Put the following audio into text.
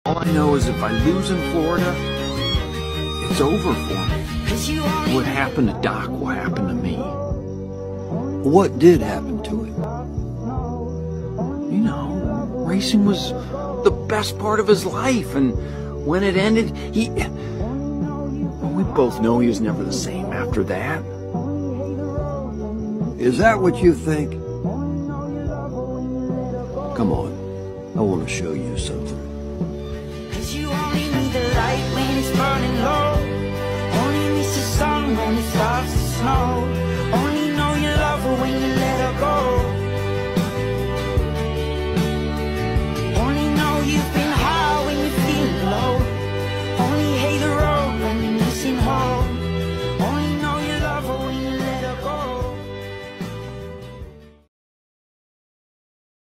All I know is if I lose in Florida, it's over for me. What happened to Doc will happen to me. What did happen to him? You know, racing was the best part of his life, and when it ended, we both know he was never the same after that. Is that what you think? Come on, I want to show you something.